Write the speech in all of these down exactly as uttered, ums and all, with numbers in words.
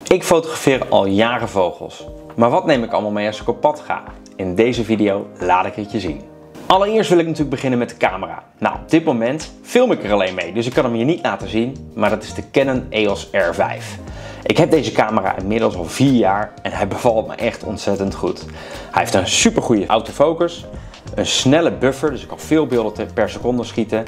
Ik fotografeer al jaren vogels, maar wat neem ik allemaal mee als ik op pad ga? In deze video laat ik het je zien. Allereerst wil ik natuurlijk beginnen met de camera. Nou, op dit moment film ik er alleen mee, dus ik kan hem je niet laten zien, maar dat is de Canon E O S R vijf. Ik heb deze camera inmiddels al vier jaar en hij bevalt me echt ontzettend goed. Hij heeft een super goede autofocus, een snelle buffer, dus ik kan veel beelden per seconde schieten.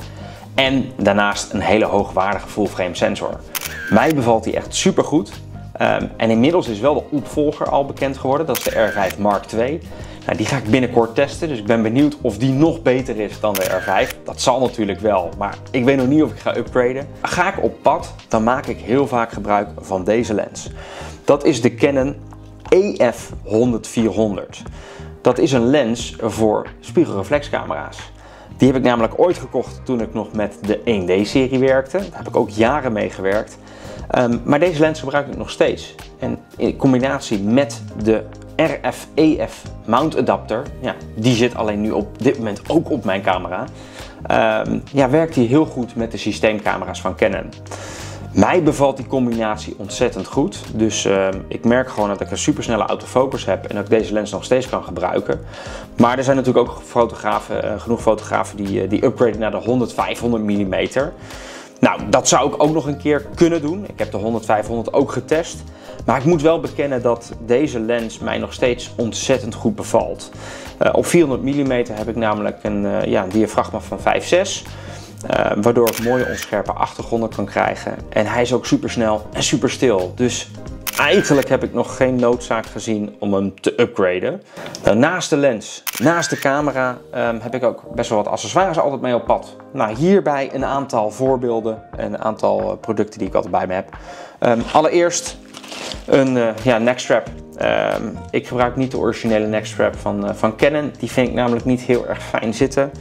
En daarnaast een hele hoogwaardige full-frame sensor. Mij bevalt hij echt super goed. Um, en inmiddels is wel de opvolger al bekend geworden, dat is de R vijf Mark twee. Nou, die ga ik binnenkort testen, dus ik ben benieuwd of die nog beter is dan de R vijf. Dat zal natuurlijk wel, maar ik weet nog niet of ik ga upgraden. Ga ik op pad, dan maak ik heel vaak gebruik van deze lens. Dat is de Canon E F honderd vierhonderd. Dat is een lens voor spiegelreflexcamera's. Die heb ik namelijk ooit gekocht toen ik nog met de één D serie werkte. Daar heb ik ook jaren mee gewerkt. Um, maar deze lens gebruik ik nog steeds. En in combinatie met de R F E F mount adapter, ja, die zit alleen nu op dit moment ook op mijn camera. Um, ja, werkt die heel goed met de systeemcamera's van Canon. Mij bevalt die combinatie ontzettend goed. Dus uh, ik merk gewoon dat ik een supersnelle autofocus heb en dat ik deze lens nog steeds kan gebruiken. Maar er zijn natuurlijk ook fotografen, uh, genoeg fotografen die, uh, die upgraden naar de honderd vijfhonderd millimeter. Nou, dat zou ik ook nog een keer kunnen doen. Ik heb de honderd vijfhonderd ook getest. Maar ik moet wel bekennen dat deze lens mij nog steeds ontzettend goed bevalt. Uh, op vierhonderd millimeter heb ik namelijk een, uh, ja, een diafragma van vijf komma zes. Uh, waardoor ik mooie onscherpe achtergronden kan krijgen. En hij is ook super snel en super stil. Dus eigenlijk heb ik nog geen noodzaak gezien om hem te upgraden. Nou, naast de lens, naast de camera, um, heb ik ook best wel wat accessoires altijd mee op pad. Nou, hierbij een aantal voorbeelden en een aantal uh, producten die ik altijd bij me heb. Um, allereerst een uh, ja, neckstrap. Um, ik gebruik niet de originele neckstrap van, uh, van Canon. Die vind ik namelijk niet heel erg fijn zitten.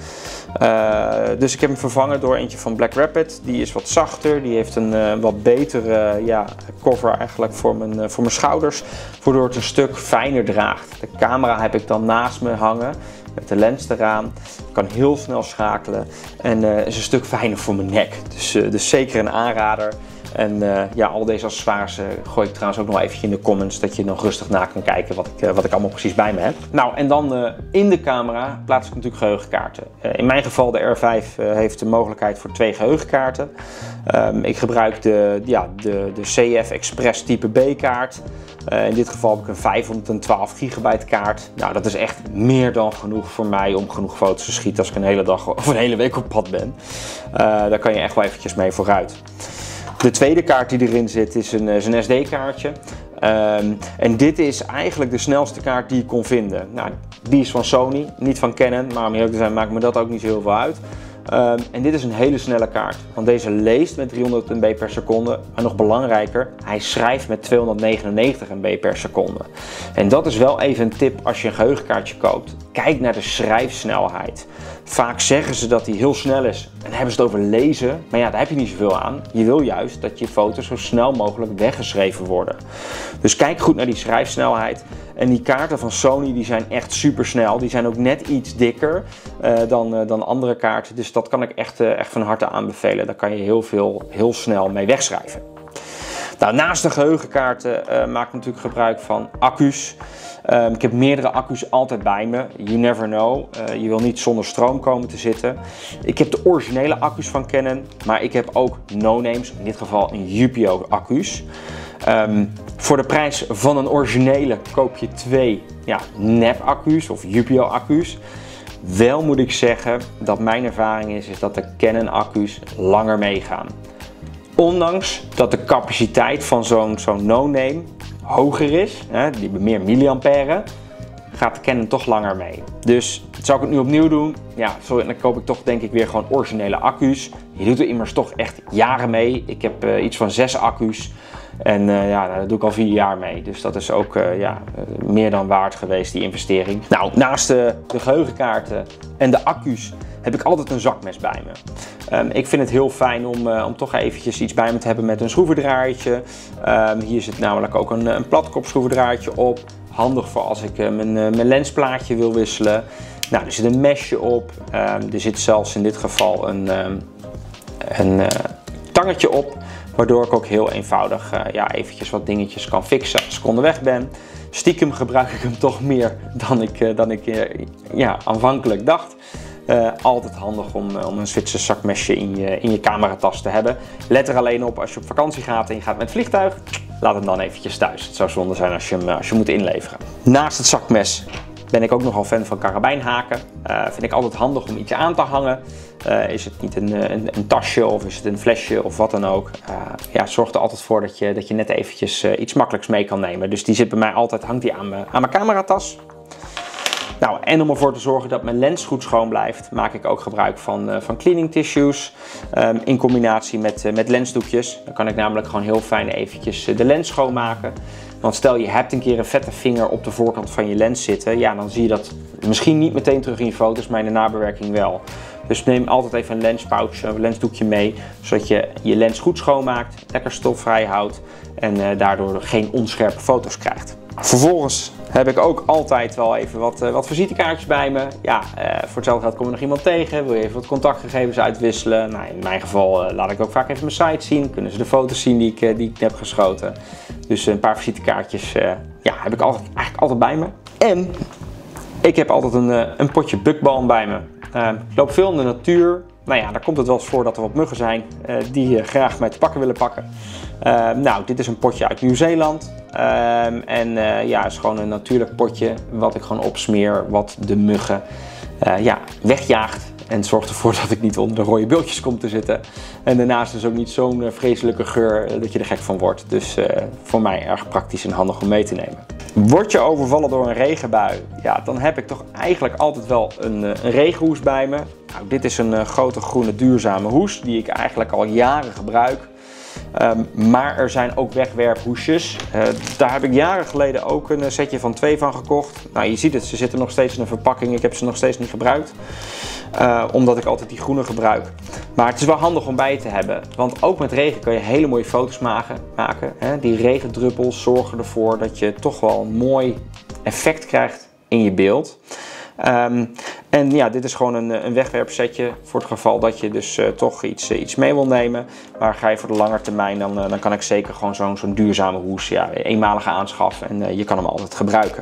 Uh, dus ik heb hem vervangen door eentje van Black Rapid. Die is wat zachter, die heeft een uh, wat betere uh, ja, cover eigenlijk voor mijn, uh, voor mijn schouders. Waardoor het een stuk fijner draagt. De camera heb ik dan naast me hangen met de lens eraan. Ik kan heel snel schakelen en uh, is een stuk fijner voor mijn nek. Dus, uh, dus zeker een aanrader. En uh, ja, al deze accessoires uh, gooi ik trouwens ook nog eventjes in de comments, dat je nog rustig na kan kijken wat ik, uh, wat ik allemaal precies bij me heb. Nou, en dan uh, in de camera plaats ik natuurlijk geheugenkaarten. Uh, in mijn geval de R vijf uh, heeft de mogelijkheid voor twee geheugenkaarten. Um, ik gebruik de, ja, de, de C F Express type B kaart. Uh, in dit geval heb ik een vijfhonderdtwaalf gigabyte kaart. Nou, dat is echt meer dan genoeg voor mij om genoeg foto's te schieten als ik een hele dag of een hele week op pad ben. Uh, daar kan je echt wel eventjes mee vooruit. De tweede kaart die erin zit is een, is een S D kaartje. Um, en dit is eigenlijk de snelste kaart die ik kon vinden. Nou, die is van Sony, niet van Canon, maar om eerlijk te zijn maakt me dat ook niet zo heel veel uit. Um, en dit is een hele snelle kaart, want deze leest met driehonderd M B per seconde, maar nog belangrijker, hij schrijft met tweehonderdnegenennegentig M B per seconde. En dat is wel even een tip als je een geheugenkaartje koopt. Kijk naar de schrijfsnelheid. Vaak zeggen ze dat hij heel snel is en hebben ze het over lezen, maar ja, daar heb je niet zoveel aan. Je wil juist dat je foto's zo snel mogelijk weggeschreven worden. Dus kijk goed naar die schrijfsnelheid. En die kaarten van Sony die zijn echt super snel. Die zijn ook net iets dikker uh, dan, uh, dan andere kaarten. Dus dat kan ik echt, uh, echt van harte aanbevelen. Daar kan je heel veel, heel snel mee wegschrijven. Nou, naast de geheugenkaarten uh, maak ik natuurlijk gebruik van accu's. Um, ik heb meerdere accu's altijd bij me. You never know. Uh, je wil niet zonder stroom komen te zitten. Ik heb de originele accu's van Canon. Maar ik heb ook no-names. In dit geval een Yupio accu's. Um, voor de prijs van een originele koop je twee ja, nep accu's of Yupio accu's. Wel moet ik zeggen dat mijn ervaring is, is dat de Canon accu's langer meegaan. Ondanks dat de capaciteit van zo'n zo'n no-name hoger is, hè, die hebben meer milliampère, gaat de Canon toch langer mee. Dus zou ik het nu opnieuw doen? Ja, sorry, dan koop ik toch denk ik weer gewoon originele accu's. Je doet er immers toch echt jaren mee. Ik heb uh, iets van zes accu's. En uh, ja, daar doe ik al vier jaar mee. Dus dat is ook uh, ja, uh, meer dan waard geweest, die investering. Nou, naast uh, de geheugenkaarten en de accu's heb ik altijd een zakmes bij me. Um, ik vind het heel fijn om, uh, om toch eventjes iets bij me te hebben met een schroevendraaitje. Um, hier zit namelijk ook een, een platkop schroevendraaitje op. Handig voor als ik uh, mijn, uh, mijn lensplaatje wil wisselen. Nou, er zit een mesje op. Um, er zit zelfs in dit geval een, um, een uh, tangetje op. Waardoor ik ook heel eenvoudig uh, ja, eventjes wat dingetjes kan fixen als ik onderweg ben. Stiekem gebruik ik hem toch meer dan ik, uh, dan ik uh, ja, aanvankelijk dacht. Uh, altijd handig om, uh, om een Zwitser zakmesje in je, in je cameratas te hebben. Let er alleen op als je op vakantie gaat en je gaat met het vliegtuig. Laat hem dan eventjes thuis. Het zou zonde zijn als je hem, als je moet inleveren. Naast het zakmes ben ik ook nogal fan van karabijnhaken. Uh, vind ik altijd handig om iets aan te hangen. Uh, is het niet een, een, een tasje of is het een flesje of wat dan ook. Uh, ja, zorg er altijd voor dat je, dat je net eventjes uh, iets makkelijks mee kan nemen. Dus die zit bij mij altijd, hangt die aan mijn, aan mijn cameratas. Nou, en om ervoor te zorgen dat mijn lens goed schoon blijft, maak ik ook gebruik van, uh, van cleaning tissues um, in combinatie met, uh, met lensdoekjes. Dan kan ik namelijk gewoon heel fijn eventjes uh, de lens schoonmaken. Want stel je hebt een keer een vette vinger op de voorkant van je lens zitten, ja, dan zie je dat misschien niet meteen terug in je foto's, maar in de nabewerking wel. Dus neem altijd even een lenspouch, een lensdoekje mee, zodat je je lens goed schoonmaakt, lekker stofvrij houdt en uh, daardoor geen onscherpe foto's krijgt. Vervolgens heb ik ook altijd wel even wat, uh, wat visitekaartjes bij me. Ja, uh, voor hetzelfde geld kom je nog iemand tegen, wil je even wat contactgegevens uitwisselen. Nou, in mijn geval uh, laat ik ook vaak even mijn site zien, kunnen ze de foto's zien die ik, uh, die ik heb geschoten. Dus uh, een paar visitekaartjes uh, ja, heb ik altijd, eigenlijk altijd bij me. En ik heb altijd een, uh, een potje bukbalm bij me. Uh, ik loop veel in de natuur. Nou ja, daar komt het wel eens voor dat er wat muggen zijn uh, die uh, graag mij te pakken willen pakken. Uh, nou, dit is een potje uit Nieuw-Zeeland. Uh, en uh, ja, het is gewoon een natuurlijk potje wat ik gewoon opsmeer, wat de muggen uh, ja, wegjaagt. En zorgt ervoor dat ik niet onder de rode bultjes kom te zitten. En daarnaast is ook niet zo'n uh, vreselijke geur uh, dat je er gek van wordt. Dus uh, voor mij erg praktisch en handig om mee te nemen. Word je overvallen door een regenbui, ja, dan heb ik toch eigenlijk altijd wel een, uh, een regenhoes bij me. Nou, dit is een uh, grote groene duurzame hoes die ik eigenlijk al jaren gebruik. Um, maar er zijn ook wegwerphoesjes. Uh, daar heb ik jaren geleden ook een setje van twee van gekocht. Nou, je ziet het, ze zitten nog steeds in een verpakking. Ik heb ze nog steeds niet gebruikt. Uh, omdat ik altijd die groene gebruik. Maar het is wel handig om bij te hebben. Want ook met regen kan je hele mooie foto's maken. maken hè? Die regendruppels zorgen ervoor dat je toch wel een mooi effect krijgt in je beeld. Um, en ja, dit is gewoon een, een wegwerpsetje voor het geval dat je dus uh, toch iets, uh, iets mee wil nemen. Maar ga je voor de lange termijn, dan, uh, dan kan ik zeker gewoon zo'n zo'n duurzame hoes, ja, eenmalige aanschaf en uh, je kan hem altijd gebruiken.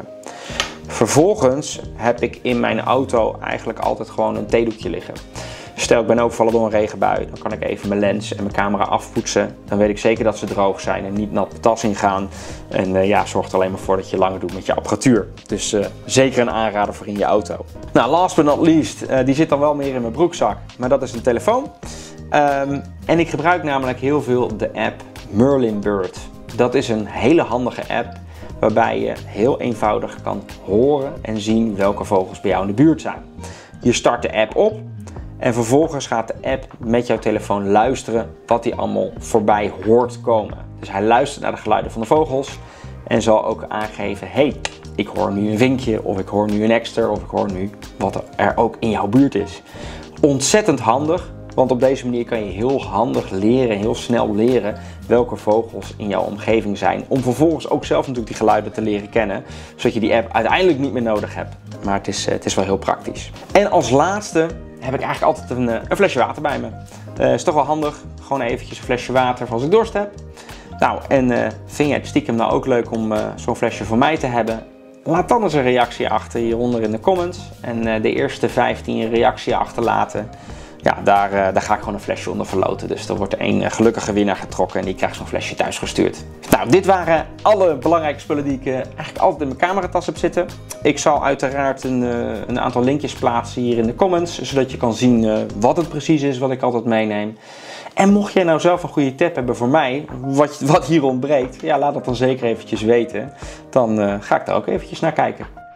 Vervolgens heb ik in mijn auto eigenlijk altijd gewoon een theedoekje liggen. Stel ik ben overvallen door een regenbui, dan kan ik even mijn lens en mijn camera afpoetsen. Dan weet ik zeker dat ze droog zijn en niet nat de tas ingaan. En uh, ja, zorgt er alleen maar voor dat je langer doet met je apparatuur. Dus uh, zeker een aanrader voor in je auto. Nou, last but not least, uh, die zit dan wel meer in mijn broekzak. Maar dat is een telefoon. Um, en ik gebruik namelijk heel veel de app Merlin Bird. Dat is een hele handige app waarbij je heel eenvoudig kan horen en zien welke vogels bij jou in de buurt zijn. Je start de app op. En vervolgens gaat de app met jouw telefoon luisteren wat hij allemaal voorbij hoort komen. Dus hij luistert naar de geluiden van de vogels en zal ook aangeven: hey, ik hoor nu een vinkje, of ik hoor nu een ekster, of ik hoor nu wat er ook in jouw buurt is. Ontzettend handig, want op deze manier kan je heel handig leren, heel snel leren welke vogels in jouw omgeving zijn. Om vervolgens ook zelf natuurlijk die geluiden te leren kennen, zodat je die app uiteindelijk niet meer nodig hebt. Maar het is, het is wel heel praktisch. En als laatste heb ik eigenlijk altijd een, een flesje water bij me. Uh, is toch wel handig, gewoon eventjes een flesje water als ik dorst heb. Nou, en uh, vind je het stiekem nou ook leuk om uh, zo'n flesje voor mij te hebben? Laat dan eens een reactie achter hieronder in de comments. En uh, de eerste vijftien reacties achterlaten. Ja, daar, uh, daar ga ik gewoon een flesje onder verloten. Dus er wordt er één uh, gelukkige winnaar getrokken en die krijgt zo'n flesje thuis gestuurd. Nou, dit waren alle belangrijke spullen die ik uh, eigenlijk altijd in mijn cameratas heb zitten. Ik zal uiteraard een, uh, een aantal linkjes plaatsen hier in de comments, zodat je kan zien uh, wat het precies is wat ik altijd meeneem. En mocht jij nou zelf een goede tip hebben voor mij, wat, wat hier ontbreekt, ja, laat dat dan zeker eventjes weten. Dan uh, ga ik daar ook eventjes naar kijken.